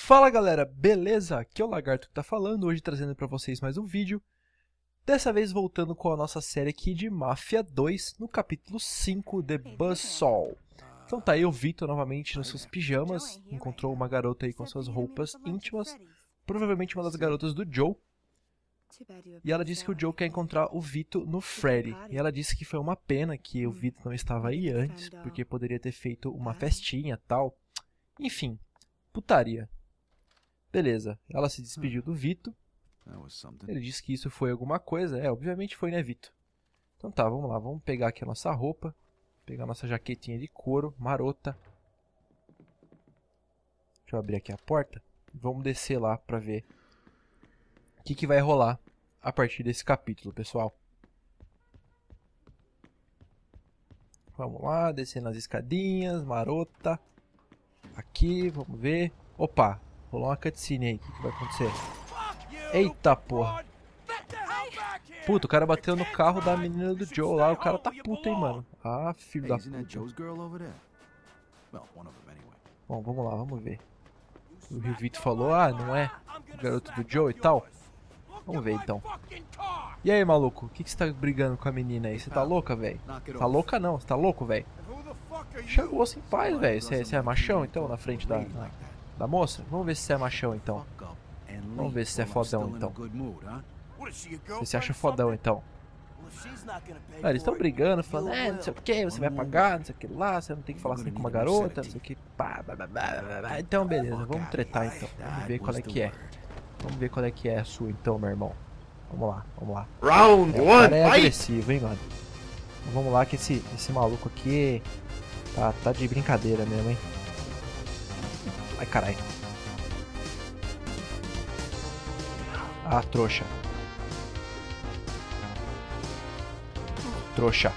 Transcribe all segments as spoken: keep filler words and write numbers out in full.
Fala galera, beleza? Aqui é o Lagarto que tá falando, hoje trazendo pra vocês mais um vídeo. Dessa vez voltando com a nossa série aqui de Máfia dois, no capítulo cinco de Buzzsaw. Então tá aí o Vito novamente nos seus pijamas, encontrou uma garota aí com suas roupas íntimas, provavelmente uma das garotas do Joe. E ela disse que o Joe quer encontrar o Vito no Freddy. E ela disse que foi uma pena que o Vito não estava aí antes, porque poderia ter feito uma festinha e tal. Enfim, putaria. Beleza, ela se despediu do Vito. Ele disse que isso foi alguma coisa. É, obviamente foi, né, Vito? Então tá, vamos lá, vamos pegar aqui a nossa roupa. Pegar a nossa jaquetinha de couro, marota. Deixa eu abrir aqui a porta. Vamos descer lá pra ver o que, que vai rolar a partir desse capítulo, pessoal. Vamos lá, descendo as escadinhas, marota. Aqui, vamos ver. Opa, rolou uma cutscene aí, o que, que vai acontecer? Eita porra. Puta, o cara bateu no carro da menina do Joe lá, o cara tá puto, hein, mano. Ah, filho da puta. Bom, vamos lá, vamos ver. O Rio Vito falou, ah, não é o garoto do Joe e tal. Vamos ver então. E aí, maluco, o que, que você tá brigando com a menina aí? Você tá louca, velho? Tá louca não, você tá louco, velho? Chega o osso em paz, velho. Você, você é machão então, na frente da, da, da moça? Vamos ver se você é machão então. Vamos ver se você é fodão então. Você se acha fodão então. Ah, eles estão brigando, falando, é, não sei o que, você vai pagar, não sei o que lá, você não tem que falar assim com uma garota, não sei o que. Pá, blá, blá, blá, blá. Então beleza, vamos tretar então. Vamos ver qual é que é. Vamos ver qual é que é a sua então, meu irmão. Vamos lá, vamos lá. Round É, o one, cara é fight! agressivo, hein, mano. Então, vamos lá que esse, esse maluco aqui tá, tá de brincadeira mesmo, hein. Ai, caralho. Ah, trouxa. Trouxa.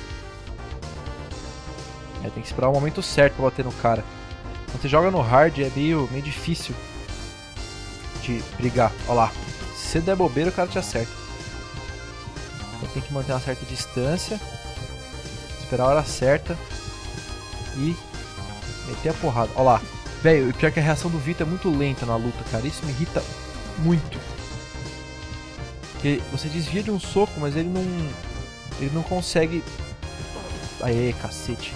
É, tem que esperar o momento certo pra bater no cara. Quando você joga no hard é meio, meio difícil de brigar. Olha lá. Se você der bobeira, o cara te acerta. Então tem que manter uma certa distância. Esperar a hora certa. E meter a porrada. Olha lá. Velho, e pior que a reação do Vito é muito lenta na luta, cara. Isso me irrita muito. Porque você desvia de um soco, mas ele não... Ele não consegue... Aê, cacete.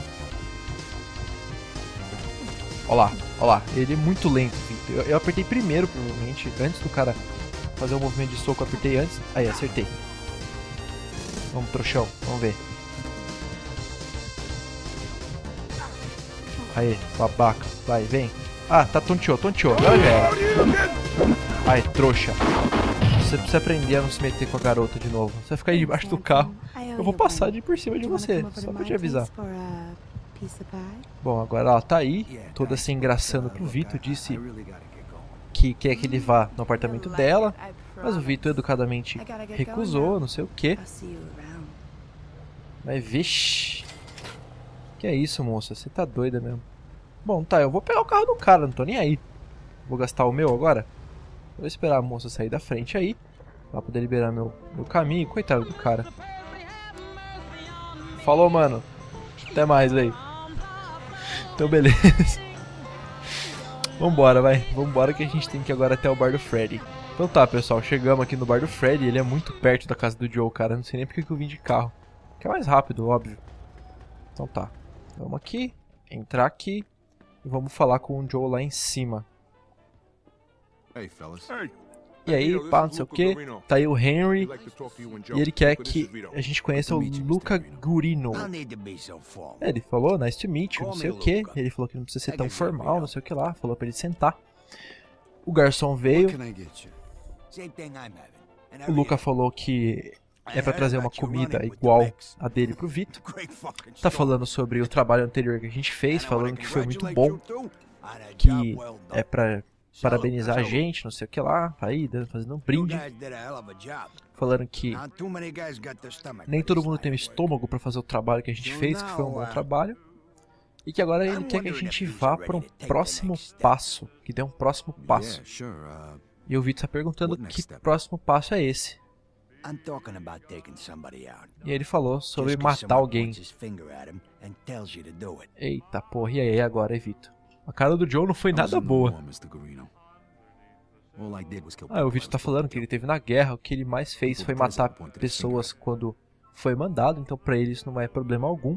Ó lá, ó lá. Ele é muito lento, Vito. Eu, eu apertei primeiro, provavelmente. Antes do cara fazer o movimento de soco, eu apertei antes. Aí, acertei. Vamos, trouxão. Vamos ver. Aí, babaca. Vai, vem. Ah, tá tonteou, tonteou. Agora já era. Ai, trouxa. Você precisa aprender a não se meter com a garota de novo. Você vai ficar aí debaixo do carro. Eu vou passar de por cima de você, só pra te avisar. Bom, agora ela tá aí, toda se engraçando pro Vito. Disse que quer que ele vá no apartamento dela, mas o Vito educadamente recusou, não sei o que. Mas vixe. Que é isso, moça? Você tá doida mesmo. Bom, tá, eu vou pegar o carro do cara, não tô nem aí. Vou gastar o meu agora. Vou esperar a moça sair da frente aí, pra poder liberar meu, meu caminho. Coitado do cara. Falou, mano. Até mais, velho. Então, beleza. Vambora, vai. Vambora que a gente tem que ir agora até o bar do Freddy. Então tá, pessoal. Chegamos aqui no bar do Freddy. Ele é muito perto da casa do Joe, cara. Não sei nem porque que eu vim de carro. Que é mais rápido, óbvio. Então tá. Vamos aqui. Entrar aqui. E vamos falar com o Joe lá em cima. E aí, pá, não sei o que. Tá aí o Henry. E ele quer que a gente conheça o Luca Gurino. É, ele falou, nice to meet you, não sei o que. Ele falou que não precisa ser tão formal, não sei o que lá. Falou pra ele sentar. O garçom veio. O Luca falou que é pra trazer uma comida igual a dele pro Vito. Tá falando sobre o trabalho anterior que a gente fez, falando que foi muito bom. Que é pra parabenizar a gente, não sei o que lá. Aí, fazendo um brinde. Falando que nem todo mundo tem o estômago pra fazer o trabalho que a gente fez, que foi um bom trabalho. E que agora ele quer que a gente vá para um próximo passo. Que dê um próximo passo. E o Vito tá perguntando que próximo passo é esse. E ele falou sobre matar alguém. Eita porra, e aí agora, Vito? A cara do Joe não foi nada boa. Ah, o Vito tá falando que ele teve na guerra, o que ele mais fez foi matar pessoas quando foi mandado, então pra ele isso não é problema algum.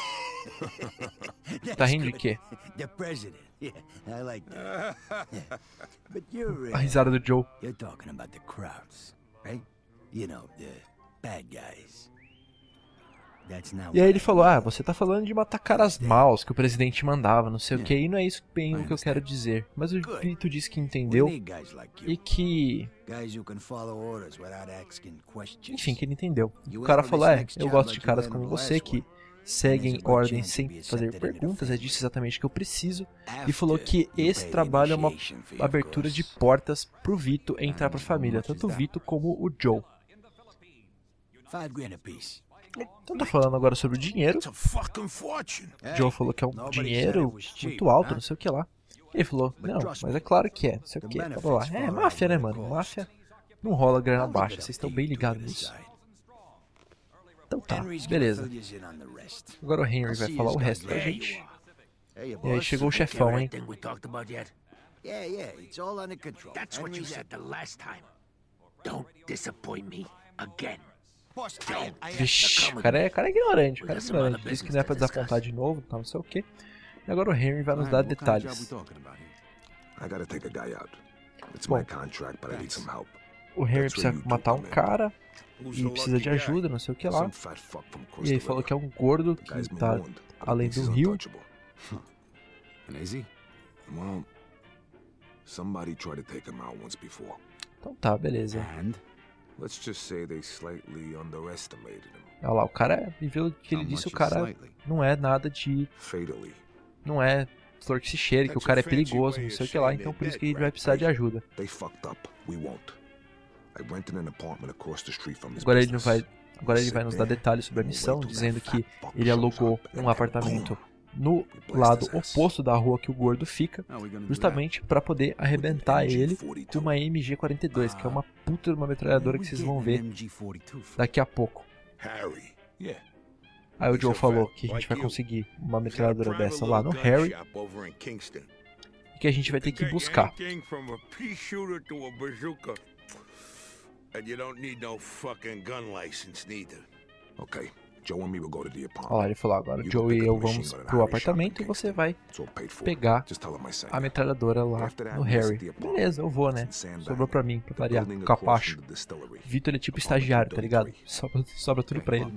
Tá rindo de quê? A risada do Joe. E aí ele falou, ah, você tá falando de matar caras maus que o presidente mandava, não sei o que, e não é isso bem o que eu quero dizer. Mas o Vito disse que entendeu e que... Enfim, que ele entendeu. O cara falou, é, eu gosto de caras como você que seguem ordens sem fazer perguntas, é disso exatamente que eu preciso. E falou que esse trabalho é uma abertura de portas pro Vito entrar pra família, tanto o Vito como o Joe. Então tá falando agora sobre o dinheiro. Joe falou que é um dinheiro muito alto, não sei o que lá. Ele falou, não, mas é claro que é, não sei o que. Tava lá. É máfia, né, mano? Máfia não rola grana baixa, vocês estão bem ligados nisso. Então tá, beleza. Agora o Henry vai falar o resto pra gente. E aí chegou o chefão, hein? Vixe, o cara é, cara é ignorante, o cara é ignorante. Diz que não é pra desapontar de novo, tá, não sei o que. E agora o Henry vai nos dar detalhes. Bom, o Henry precisa matar um cara e precisa de ajuda, não sei o que lá. E ele falou que é um gordo que tá além do rio. Então tá, beleza. Olha lá, o cara, e pelo que ele disse, o cara não é nada de... Não é flor que se cheire, que o cara é perigoso, não sei o que lá, então por isso que ele vai precisar de ajuda. Agora ele, não vai, agora ele vai nos dar detalhes sobre a missão, dizendo que ele alugou um apartamento no lado oposto da rua que o gordo fica, justamente para poder arrebentar ele com uma M G quarenta e dois, que é uma puta de uma metralhadora que vocês vão ver daqui a pouco. Aí o Joe falou que a gente vai conseguir uma metralhadora dessa lá no Harry e que a gente vai ter que buscar. Olha lá, ele falou, agora o Joe e eu vamos pro apartamento e você vai pegar a metralhadora lá no Harry. Beleza, eu vou, né? Sobrou pra mim, pra variar, capacho. Vitor, ele é tipo estagiário, tá ligado? Sobra, sobra tudo pra ele.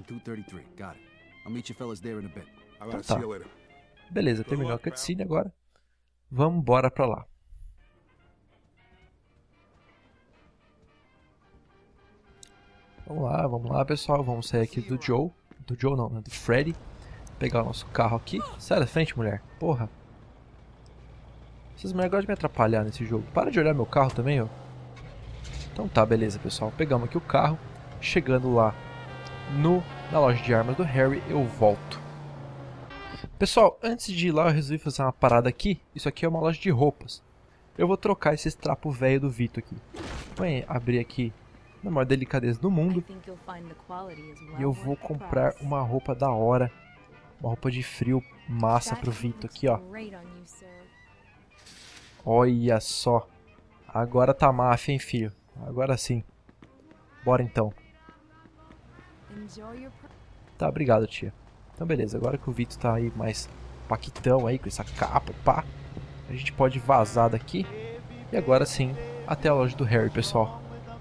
Então tá. Beleza, terminou a cutscene agora. Vamos embora pra lá. Vamos lá, vamos lá, pessoal. Vamos sair aqui do Joe. Do Joe não, né? Do Freddy. Pegar o nosso carro aqui. Sai da frente, mulher. Porra. Essas mulheres gostam de me atrapalhar nesse jogo. Para de olhar meu carro também, ó. Então tá, beleza, pessoal. Pegamos aqui o carro. Chegando lá no, na loja de armas do Harry, eu volto. Pessoal, antes de ir lá, eu resolvi fazer uma parada aqui. Isso aqui é uma loja de roupas. Eu vou trocar esse trapo velho do Vito aqui. Vou abrir aqui na maior delicadeza do mundo. E eu vou comprar uma roupa da hora. Uma roupa de frio massa pro Vito aqui, ó. Olha só. Agora tá máfia, hein, filho? Agora sim. Bora então. Tá, obrigado, tia. Então beleza, agora que o Vito tá aí mais paquitão aí, com essa capa, pá. A gente pode vazar daqui. E agora sim, até a loja do Harry, pessoal.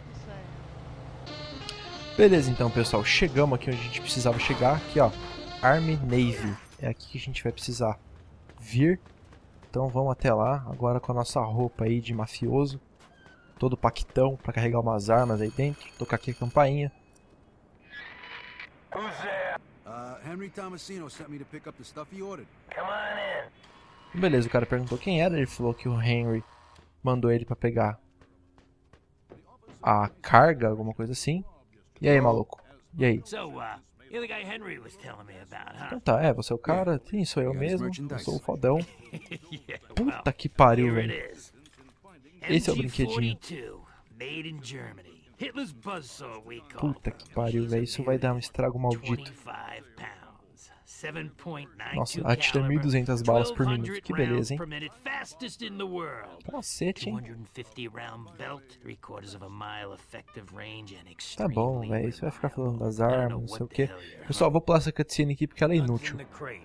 Beleza então, pessoal, chegamos aqui onde a gente precisava chegar, aqui ó, Army Navy, é aqui que a gente vai precisar vir, então vamos até lá, agora com a nossa roupa aí de mafioso, todo paquitão, pra carregar umas armas aí dentro, tocar aqui a campainha. Beleza, o cara perguntou quem era, ele falou que o Henry mandou ele pra pegar a carga, alguma coisa assim. E aí, maluco? E aí? Então tá, é, você é o cara? Sim, sou eu mesmo, eu sou o fodão. Puta que pariu, velho. Esse é o brinquedinho. Puta que pariu, velho, isso vai dar um estrago maldito. Nossa, atira mil e duzentas balas por minuto. Que beleza, hein? Cacete, hein? Tá bom, velho. Você vai ficar falando das armas, não sei o que. Pessoal, vou pular essa cutscene aqui porque ela é inútil.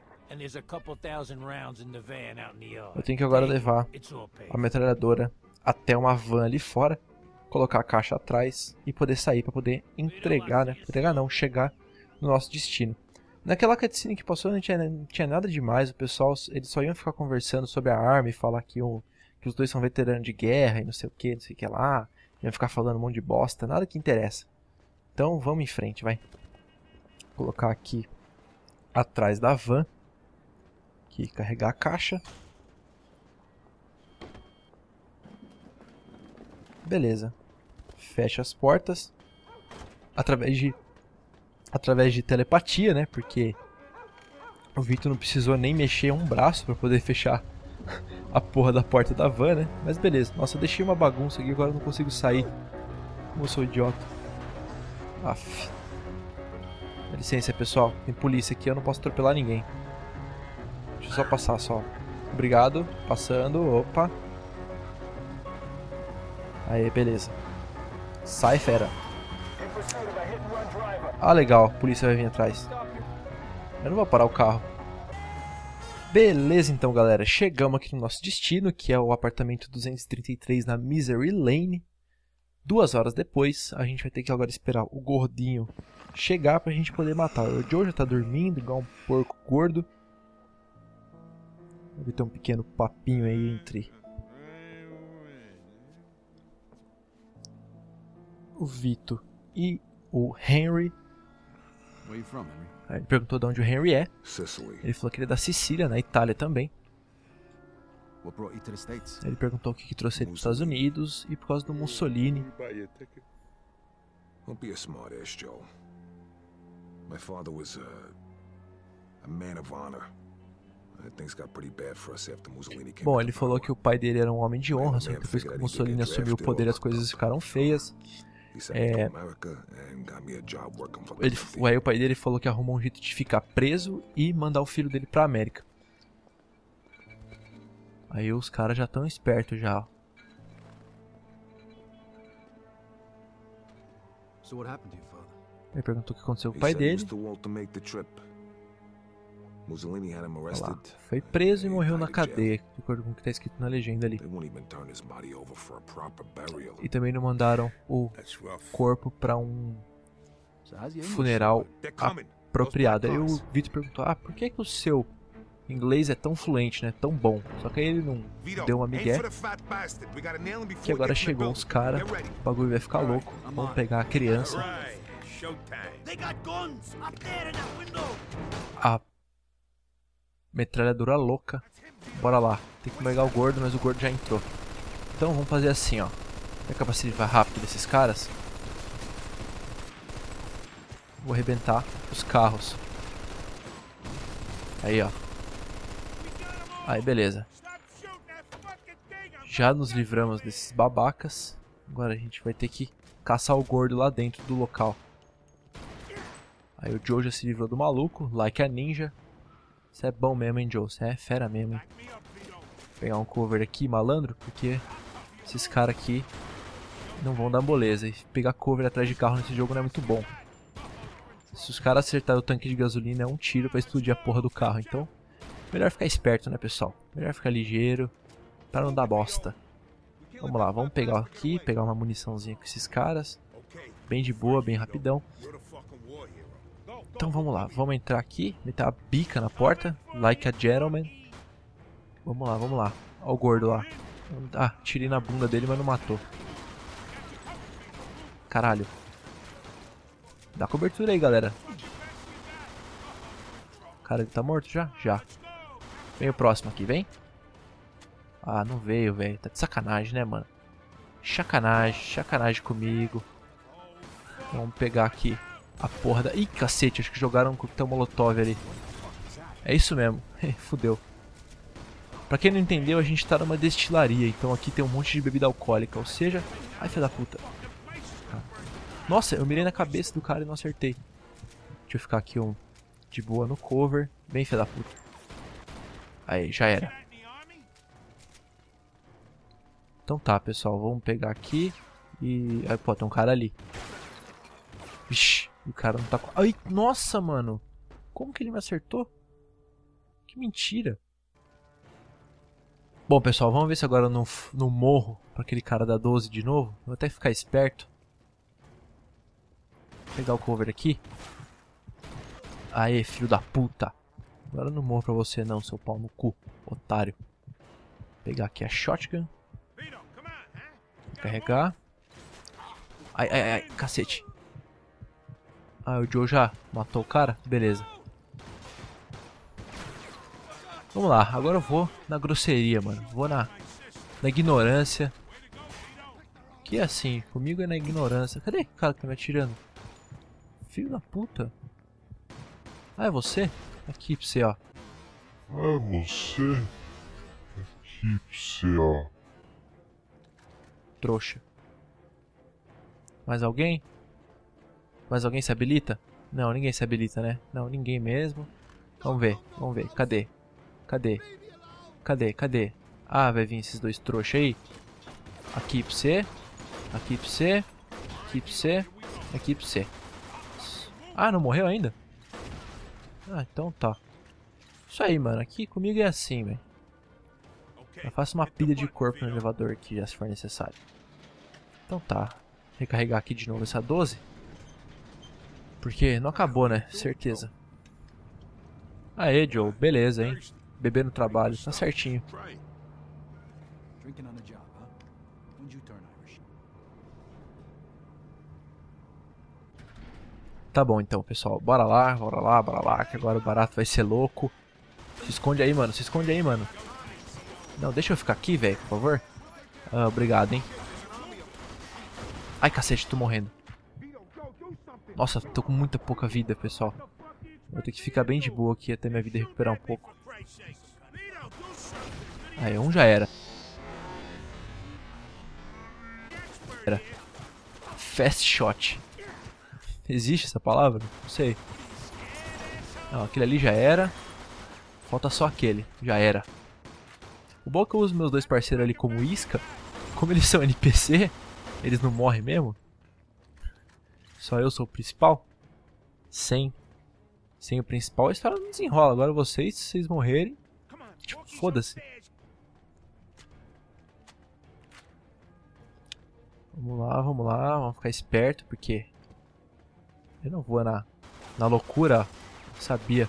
Eu tenho que agora levar a metralhadora até uma van ali fora, colocar a caixa atrás e poder sair para poder entregar, né? Entregar não, chegar no nosso destino. Naquela cutscene que passou não tinha, não tinha nada demais, o pessoal, eles só iam ficar conversando sobre a arma e falar que, o, que os dois são veteranos de guerra e não sei o que, não sei o que lá. Iam ficar falando um monte de bosta, nada que interessa. Então vamos em frente, vai. Vou colocar aqui atrás da van. Aqui, carregar a caixa. Beleza. Fecha as portas. Através de... Através de telepatia, né? Porque o Victor não precisou nem mexer um braço para poder fechar a porra da porta da van, né? Mas beleza. Nossa, eu deixei uma bagunça aqui, agora eu não consigo sair. Como eu sou idiota. Aff. Dá licença, pessoal. Tem polícia aqui, eu não posso atropelar ninguém. Deixa eu só passar, só. Obrigado. Passando. Opa. Aí, beleza. Sai, fera. Ah, legal, a polícia vai vir atrás. Eu não vou parar o carro. Beleza, então, galera. Chegamos aqui no nosso destino, que é o apartamento duzentos e trinta e três na Misery Lane. Duas horas depois, a gente vai ter que agora esperar o gordinho chegar pra gente poder matar. O Joe já tá dormindo, igual um porco gordo. Deve ter um pequeno papinho aí entre o Vito e o Henry. Aí ele perguntou de onde o Henry é. Ele falou que ele é da Sicília, na Itália também. Ele perguntou o que, que trouxe ele para os Estados Unidos e por causa do Mussolini. Don't be a smart ass, Joe. My father was a, a man of honor. Things got pretty bad for us after Mussolini came. Bom, ele falou que o pai dele era um homem de honra, só que depois que o Mussolini assumiu o poder as coisas ficaram feias. É, ele, aí o pai dele falou que arrumou um jeito de ficar preso e mandar o filho dele pra América. Aí os caras já estão espertos já. Ele perguntou o que aconteceu com o pai dele. Olha lá, foi preso e morreu na cadeia, de acordo com o que está escrito na legenda ali. E também não mandaram o corpo para um funeral apropriado. Aí o Victor perguntou, ah, por que, que o seu inglês é tão fluente, né, tão bom? Só que aí ele não deu uma migué, que agora chegou os caras, o bagulho vai ficar louco, vamos pegar a criança. A metralhadora louca. Bora lá. Tem que pegar o gordo, mas o gordo já entrou. Então vamos fazer assim, ó. Tem a capacidade rápida desses caras. Vou arrebentar os carros. Aí, ó. Aí, beleza. Já nos livramos desses babacas. Agora a gente vai ter que caçar o gordo lá dentro do local. Aí o Joe já se livrou do maluco, like a ninja. Você é bom mesmo, hein, Joe? Você é fera mesmo, hein? Vou pegar um cover aqui, malandro, porque esses caras aqui não vão dar moleza. E pegar cover atrás de carro nesse jogo não é muito bom. Se os caras acertarem o tanque de gasolina, é um tiro pra explodir a porra do carro. Então, melhor ficar esperto, né, pessoal? Melhor ficar ligeiro pra não dar bosta. Vamos lá, vamos pegar aqui, pegar uma muniçãozinha com esses caras. Bem de boa, bem rapidão. Então vamos lá, vamos entrar aqui, meter a bica na porta, like a gentleman. Vamos lá, vamos lá. Olha o gordo lá. Ah, tirei na bunda dele, mas não matou. Caralho. Dá cobertura aí, galera. Cara, ele tá morto já? Já. Vem o próximo aqui, vem. Ah, não veio, velho. Tá de sacanagem, né, mano? Sacanagem, sacanagem comigo. Vamos pegar aqui a porra da... Ih, cacete, acho que jogaram um coquetel molotov ali. É isso mesmo. Fudeu. Pra quem não entendeu, a gente tá numa destilaria. Então aqui tem um monte de bebida alcoólica. Ou seja... Ai, filho da puta. Nossa, eu mirei na cabeça do cara e não acertei. Deixa eu ficar aqui um... de boa no cover. Bem, filho da puta. Aí, já era. Então tá, pessoal. Vamos pegar aqui. E... Aí, pô, tem um cara ali. Vixe, o cara não tá... Ai, nossa, mano. Como que ele me acertou? Que mentira. Bom, pessoal, vamos ver se agora eu não, não morro pra aquele cara da doze de novo. Vou até ficar esperto. Vou pegar o cover aqui. Aê, filho da puta. Agora eu não morro pra você não, seu pau no cu, otário. Vou pegar aqui a shotgun. Carregar. Ai, ai, ai, cacete. Ah, o Joe já matou o cara? Beleza. Vamos lá, agora eu vou na grosseria, mano. Vou na, na ignorância. Que é assim, comigo é na ignorância. Cadê o cara que tá me atirando? Filho da puta. Ah, é você? Aqui pra você, ó. É você? Aqui pra você, ó. Trouxa. Mais alguém? Mais alguém se habilita? Não, ninguém se habilita, né? Não, ninguém mesmo. Vamos ver, vamos ver. Cadê? Cadê? Cadê? Cadê? Ah, vai vir esses dois trouxas aí. Aqui pra você. Aqui pra você. Aqui pra você. Aqui pra você. Ah, não morreu ainda? Ah, então tá. Isso aí, mano. Aqui comigo é assim, velho. Eu faço uma pilha de corpo no elevador aqui, já se for necessário. Então tá. Recarregar aqui de novo essa doze. Porque não acabou, né? Certeza. Aê, Joe. Beleza, hein? Beber no trabalho. Tá certinho. Tá bom então, pessoal. Bora lá, bora lá, bora lá. Que agora o barato vai ser louco. Se esconde aí, mano. Se esconde aí, mano. Não, deixa eu ficar aqui, velho, por favor. Ah, obrigado, hein. Ai, cacete, tô morrendo. Nossa, tô com muita pouca vida, pessoal. Vou ter que ficar bem de boa aqui até minha vida recuperar um pouco. Aí, um já era. Era. Fast shot. Existe essa palavra? Não sei. Não, aquele ali já era. Falta só aquele. Já era. O bom é que eu uso meus dois parceiros ali como isca. Como eles são N P C, eles não morrem mesmo. Só eu sou o principal. Sem. Sem o principal, a história não desenrola. Agora vocês, se vocês morrerem, tipo, foda-se. Vamos lá, vamos lá. Vamos ficar esperto, porque eu não vou na, na loucura. Sabia.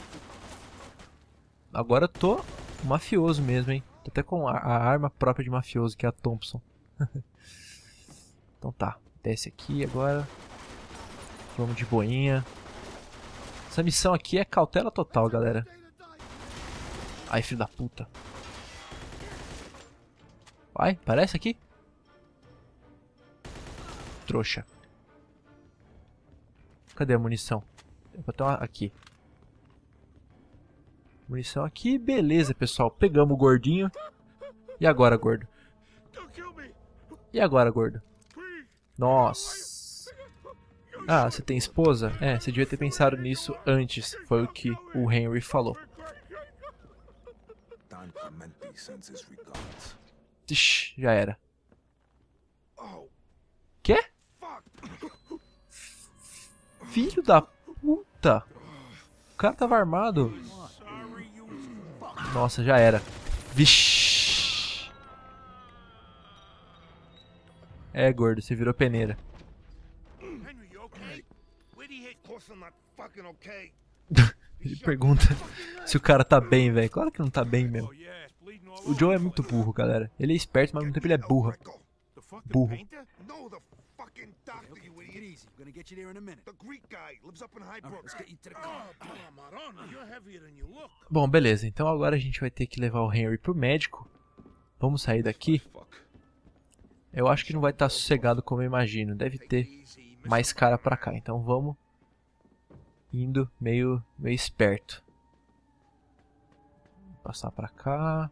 Agora eu tô mafioso mesmo, hein. Tô até com a, a arma própria de mafioso, que é a Thompson. Então tá. Desce aqui agora. Vamos de boinha. Essa missão aqui é cautela total, galera. Ai, filho da puta. Vai, parece aqui. Trouxa. Cadê a munição? Eu vou ter uma aqui. Munição aqui, beleza, pessoal. Pegamos o gordinho. E agora, gordo? E agora, gordo? Nossa. Ah, você tem esposa? É, você devia ter pensado nisso antes. Foi o que o Henry falou. Ixi, já era. Quê? Filho da puta. O cara tava armado. Nossa, já era. Vixe. É, gordo, você virou peneira. Ele pergunta se o cara tá bem, velho. Claro que não tá bem mesmo. O Joe é muito burro, galera. Ele é esperto, mas ao mesmo tempo ele é burro. Burro. Bom, beleza. Então agora a gente vai ter que levar o Henry pro médico. Vamos sair daqui. Eu acho que não vai estar sossegado como eu imagino. Deve ter mais cara pra cá. Então vamos indo meio, meio esperto. Passar pra cá.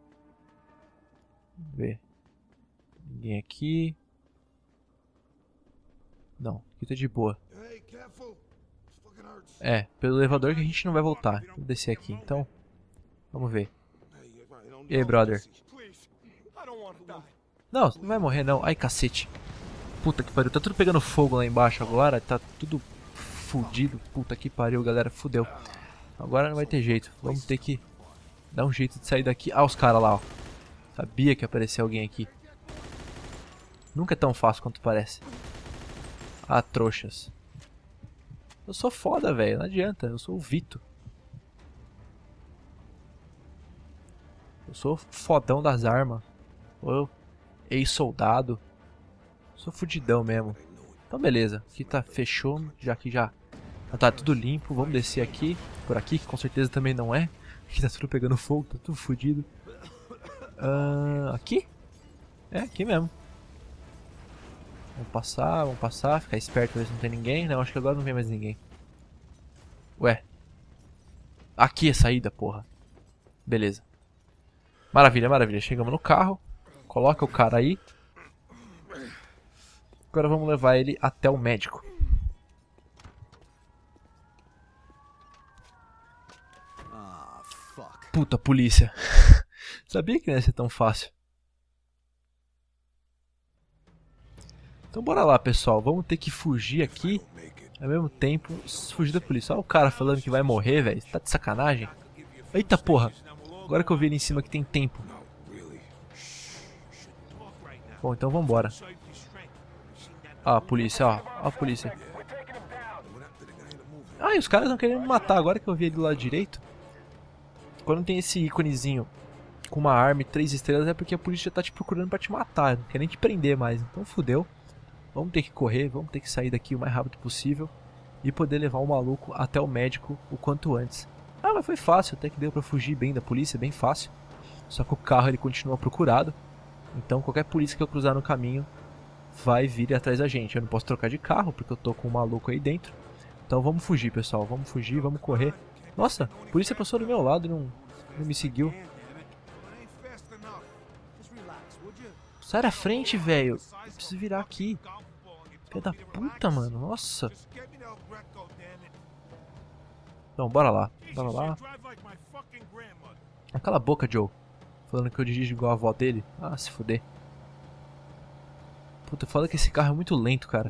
Vamos ver. Ninguém aqui. Não, aqui tá de boa. É, pelo elevador que a gente não vai voltar. Vou descer aqui, então. Vamos ver. E aí, brother? Não, você não vai morrer não. Ai, cacete. Puta que pariu. Tá tudo pegando fogo lá embaixo agora. Tá tudo fudido. Puta que pariu, galera. Fudeu. Agora não vai ter jeito. Vamos ter que dar um jeito de sair daqui. Ah, os caras lá, ó. Sabia que ia aparecer alguém aqui. Nunca é tão fácil quanto parece. Ah, trouxas. Eu sou foda, velho. Não adianta. Eu sou o Vito. Eu sou fodão das armas. Eu ex-soldado. Sou fudidão mesmo. Então beleza. Aqui tá fechou. Já que já tá tudo limpo. Vamos descer aqui. Por aqui, que com certeza também não é. Aqui tá tudo pegando fogo. Tá tudo fudido. Uh, aqui? É, aqui mesmo. Vamos passar, vamos passar. Ficar esperto, ver se não tem ninguém. Não, acho que agora não vem mais ninguém. Ué. Aqui é a saída, porra. Beleza. Maravilha, maravilha. Chegamos no carro. Coloca o cara aí. Agora vamos levar ele até o médico. Puta, polícia. Sabia que não ia ser tão fácil. Então bora lá, pessoal. Vamos ter que fugir aqui. Ao mesmo tempo, fugir da polícia. Olha o cara falando que vai morrer, velho. Tá de sacanagem? Eita porra. Agora que eu vi ali em cima que tem tempo. Bom, então vambora. Ó a polícia, ó. Ó a polícia. Ah, e os caras não querendo me matar. Agora que eu vi ele do lado direito. Quando tem esse íconezinho com uma arma e três estrelas é porque a polícia tá te procurando pra te matar. Não quer nem te prender mais. Então fudeu. Vamos ter que correr, vamos ter que sair daqui o mais rápido possível. E poder levar o maluco até o médico o quanto antes. Ah, mas foi fácil. Até que deu pra fugir bem da polícia, bem fácil. Só que o carro ele continua procurado. Então qualquer polícia que eu cruzar no caminho vai vir atrás da gente. Eu não posso trocar de carro porque eu tô com um maluco aí dentro. Então vamos fugir, pessoal. Vamos fugir, vamos correr. Nossa, a polícia passou do meu lado e não, não me seguiu. Sai da frente, velho. Eu preciso virar aqui. Filha da puta, mano. Nossa. Então, bora lá. Bora lá. Cala a boca, Joe. Falando que eu dirijo igual a avó dele. Ah, se fuder. Puta, foda que esse carro é muito lento, cara.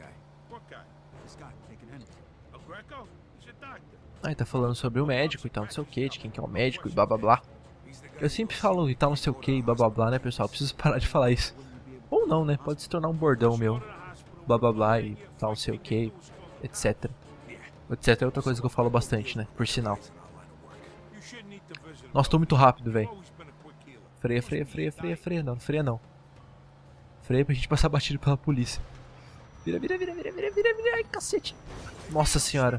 Aí tá falando sobre o médico e tal, não sei o que, de quem que é o médico e blá blá blá. Eu sempre falo e tal, não sei o que e blá blá blá, né, pessoal? Preciso parar de falar isso. Ou não, né? Pode se tornar um bordão meu. Blá blá blá e tal, não sei o que, etc. Etc é outra coisa que eu falo bastante, né? Por sinal. Nossa, tô muito rápido, velho. Freia, freia, freia, freia, freia. Não, não freia não. Freia pra gente passar batido pela polícia. Vira, vira, vira, vira, vira, vira, vira. Ai, cacete. Nossa senhora.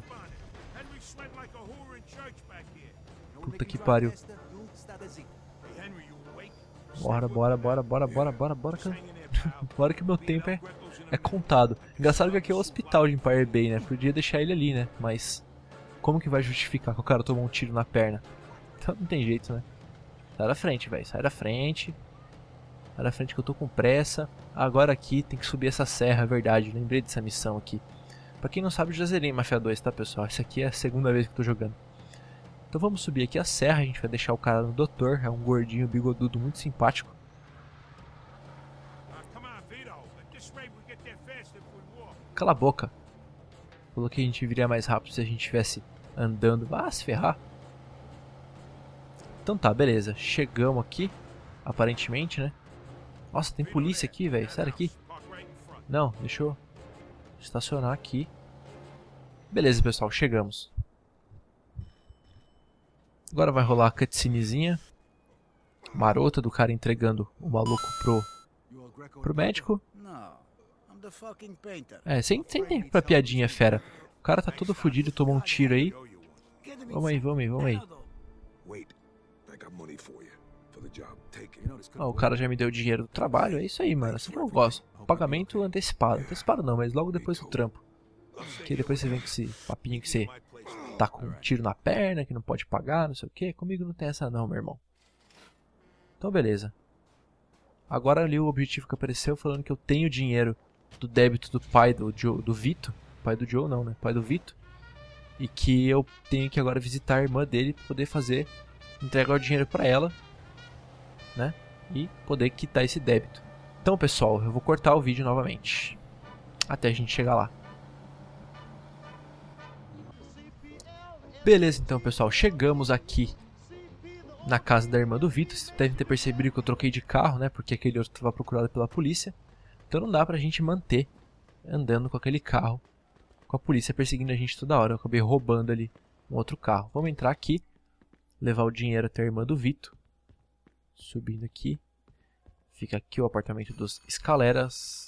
Puta que pariu. Bora, bora, bora, bora, bora, bora, bora. Bora que o meu tempo é, é contado. Engraçado que aqui é o hospital de Empire Bay, né? Podia deixar ele ali, né? Mas como que vai justificar que o cara tomou um tiro na perna? Então não tem jeito, né? Sai da frente, velho. Sai da frente. Sai da frente que eu tô com pressa. Agora aqui tem que subir essa serra, é verdade. Lembrei dessa missão aqui. Pra quem não sabe, eu já zerei Mafia dois, tá, pessoal? Essa aqui é a segunda vez que eu tô jogando. Então vamos subir aqui a serra, a gente vai deixar o cara no doutor, é um gordinho bigodudo muito simpático. Cala a boca. Falou que a gente viria mais rápido se a gente estivesse andando. Ah, se ferrar. Então tá, beleza. Chegamos aqui, aparentemente, né? Nossa, tem polícia aqui, velho. Sai daqui. Não, deixa eu estacionar aqui. Beleza, pessoal, chegamos. Agora vai rolar a cutscenezinha marota do cara entregando o maluco pro, pro médico. É, sem, sem tempo pra piadinha, fera. O cara tá todo fudido, tomou um tiro aí. Vamos aí, vamos aí, vamos aí. Ó, o cara já me deu dinheiro do trabalho, é isso aí, mano. Assim que eu gosto. Pagamento antecipado. Antecipado não, mas logo depois do trampo. Que depois você vem com esse papinho que você tá com um tiro na perna, que não pode pagar, não sei o que. Comigo não tem essa não, meu irmão. Então beleza. Agora ali o objetivo que apareceu falando que eu tenho dinheiro do débito do pai do Joe, do Vito. Pai do Joe não, né? Pai do Vito. e que eu tenho que agora visitar a irmã dele para poder fazer, entregar o dinheiro para ela, né? E poder quitar esse débito. Então, pessoal, eu vou cortar o vídeo novamente até a gente chegar lá. Beleza, então, pessoal, chegamos aqui na casa da irmã do Vitor. Vocês devem ter percebido que eu troquei de carro, né? Porque aquele outro estava procurado pela polícia. Então não dá pra gente manter andando com aquele carro, com a polícia perseguindo a gente toda hora. Eu acabei roubando ali um outro carro. Vamos entrar aqui, levar o dinheiro até a irmã do Vitor. Subindo aqui. Fica aqui o apartamento dos Escaleras.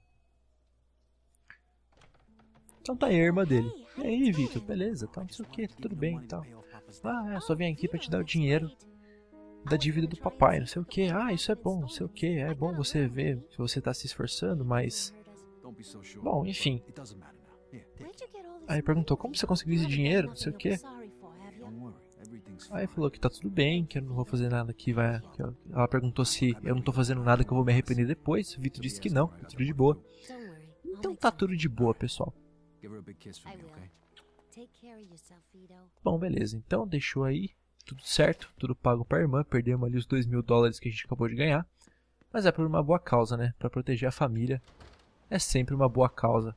Então tá aí a irmã dele. E aí, Vitor, beleza? Tá, não sei o que, tá tudo bem e tal. Ah, é, só vim aqui pra te dar o dinheiro da dívida do papai, não sei o que. Ah, isso é bom, não sei o que. É bom você ver que você tá se esforçando, mas... Bom, enfim. Aí perguntou, como você conseguiu esse dinheiro, não sei o que. Aí falou que tá tudo bem, que eu não vou fazer nada que vai... Que eu... Ela perguntou se eu não tô fazendo nada que eu vou me arrepender depois. O Vitor disse que não, tá tudo de boa. Então tá tudo de boa, pessoal. Bom, beleza. Então deixou aí. Tudo certo. Tudo pago pra irmã. Perdemos ali os dois mil dólares que a gente acabou de ganhar. Mas é por uma boa causa, né? Pra proteger a família. É sempre uma boa causa.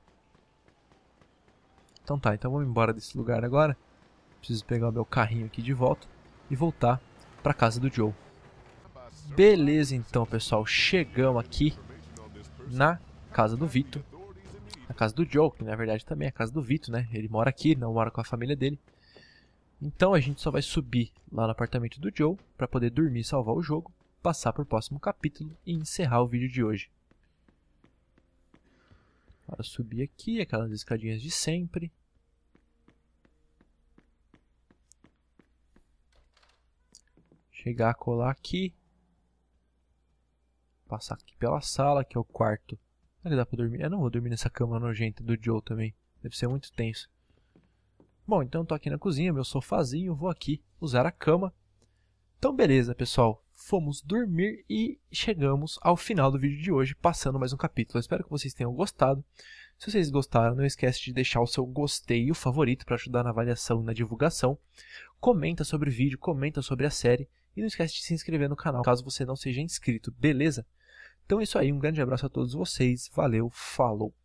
Então tá. Então vamos embora desse lugar agora. Preciso pegar o meu carrinho aqui de volta. E voltar pra casa do Joe. Beleza então, pessoal. Chegamos aqui na casa do Vitor. A casa do Joe, que na verdade também é a casa do Vitor, né? Ele mora aqui, não mora com a família dele. Então a gente só vai subir lá no apartamento do Joe para poder dormir, salvar o jogo, passar para o próximo capítulo e encerrar o vídeo de hoje. Para subir aqui, aquelas escadinhas de sempre. Chegar a colar aqui. Passar aqui pela sala, que é o quarto. Será que dá pra dormir? Eu não vou dormir nessa cama nojenta do Joe também. Deve ser muito tenso. Bom, então tô aqui na cozinha, meu sofazinho. Vou aqui usar a cama. Então beleza, pessoal. Fomos dormir e chegamos ao final do vídeo de hoje, passando mais um capítulo. Eu espero que vocês tenham gostado. Se vocês gostaram, não esquece de deixar o seu gostei e o favorito para ajudar na avaliação e na divulgação. Comenta sobre o vídeo, comenta sobre a série. E não esquece de se inscrever no canal, caso você não seja inscrito, beleza? Então é isso aí, um grande abraço a todos vocês, valeu, falou!